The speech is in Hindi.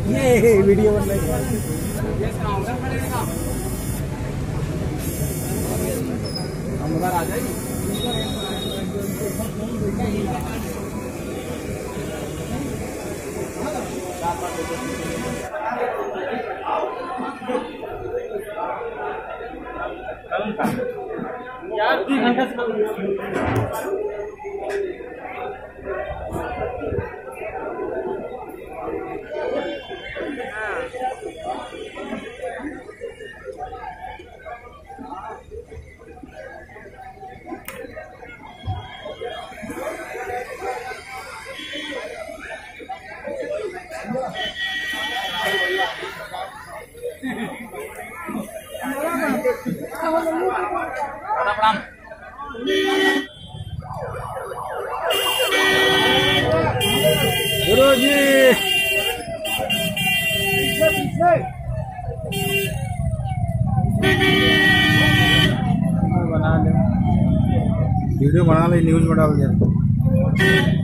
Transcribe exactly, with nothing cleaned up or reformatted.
ये वीडियो बन रही है। हम बार आ जाएंगे। यार तीन घंटा से गुरु जी बना ले वीडियो बना ले न्यूज में डाल दिया।